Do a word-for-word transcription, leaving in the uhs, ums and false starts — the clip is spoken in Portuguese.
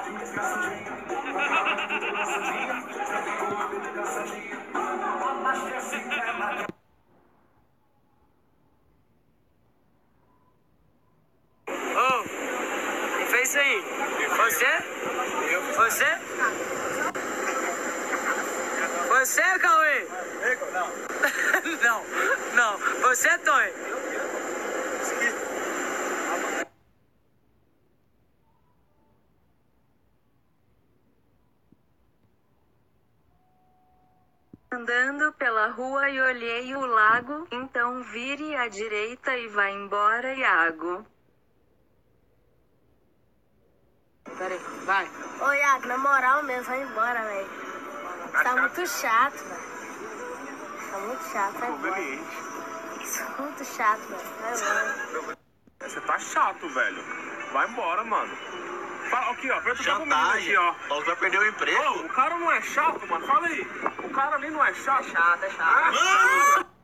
Ô, quem fez isso aí? Você? Você? Você, Cauê? Não. Não, não. Você, Tonho? Andando pela rua e olhei o lago, então vire à direita e vá embora, Iago. Peraí, vai. Ô, Iago, na moral mesmo, vai embora, velho. Tá muito chato, velho. Tá muito chato, vai embora. Isso é muito chato, velho. Vai embora. Você tá chato, velho. Vai embora, mano. Fala aqui, ó. Pergunta pro menino aqui, ó. Paulo vai perder o emprego. Ô, o cara não é chato, mano. Fala aí. O cara ali não é chato. É chato, é chato. Ah,